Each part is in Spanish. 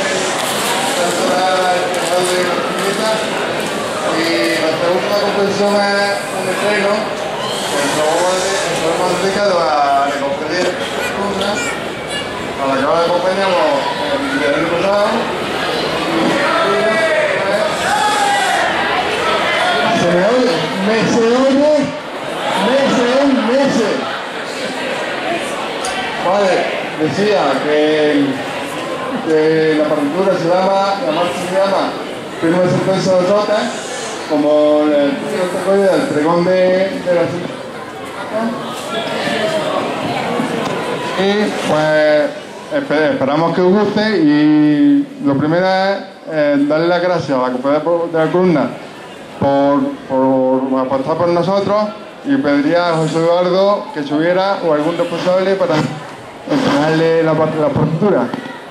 Y la segunda composición es un estreno que hemos dedicado a la cofradía de Cunna, a la que ahora acompañamos el año pasado. ¿Se me oye? ¿Me se oye? ¡Meses! Vale, decía que la partitura se llama, la marcha se llama Firme Sentencia de Sota, como el del pregón de la ciudad. Y pues esperamos que os guste, y lo primero es darle las gracias a la Cofradía de la Columna por apostar por nosotros, y pediría a José Eduardo que subiera o algún responsable para entregarle la partitura.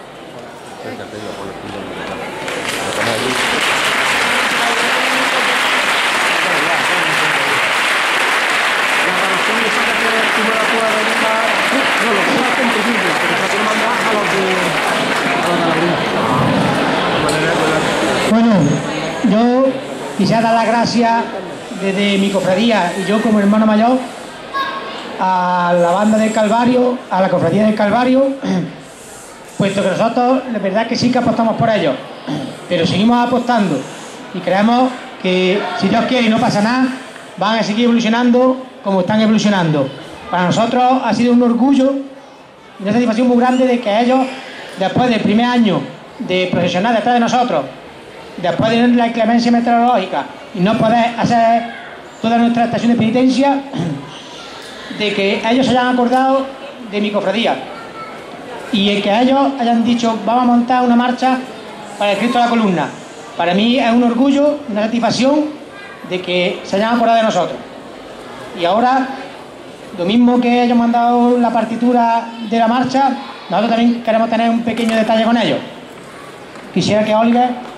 Bueno, yo quisiera dar las gracias desde mi cofradía y yo como hermano mayor a la banda del Calvario, a la cofradía del Calvario, puesto que nosotros la verdad que sí que apostamos por ellos, pero seguimos apostando y creemos que si Dios quiere y no pasa nada, van a seguir evolucionando como están evolucionando. Para nosotros ha sido un orgullo y una satisfacción muy grande de que ellos, después del primer año de profesional detrás de nosotros, después de la inclemencia meteorológica y no poder hacer toda nuestra estación de penitencia, de que ellos se hayan acordado de mi cofradía y el que ellos hayan dicho vamos a montar una marcha para el Cristo de la Columna. Para mí es un orgullo, una satisfacción de que se hayan acordado de nosotros. Y ahora, lo mismo que ellos me han dado la partitura de la marcha, nosotros también queremos tener un pequeño detalle con ellos. Quisiera que Oliver...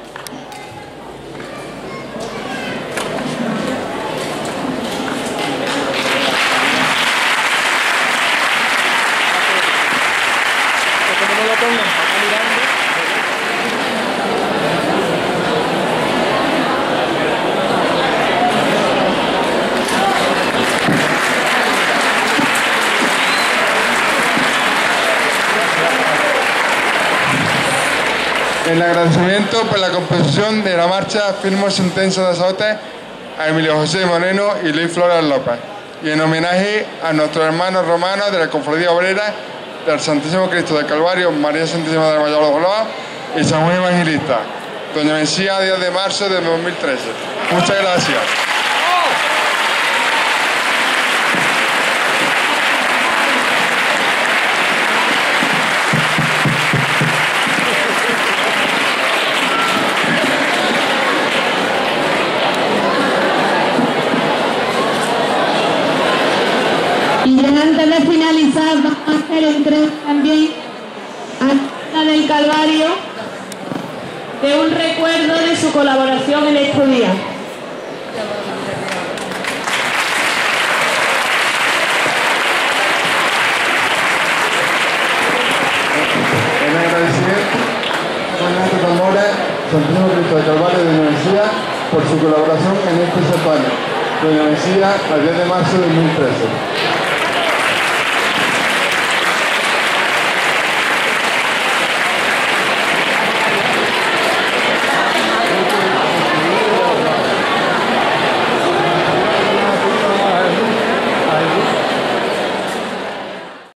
En agradecimiento por la composición de la marcha Firmo Sentencia de Azote a Emilio José Moreno y Luis Flores López, y en homenaje a nuestros hermanos romanos de la Cofradía Obrera del Santísimo Cristo del Calvario, María Santísima del Mayor de los Dolores y San Juan Evangelista, Doña Mencía, 10 de marzo de 2013. Muchas gracias. Antes de finalizar, vamos a hacer entrega también a la del Calvario de un recuerdo de su colaboración en estos días. En agradecimiento a Fernando Zamora, Santísimo Cristo del Calvario de Doña Mencía, por su colaboración en este certamen. Doña Mencía, al 10 de marzo de 2013.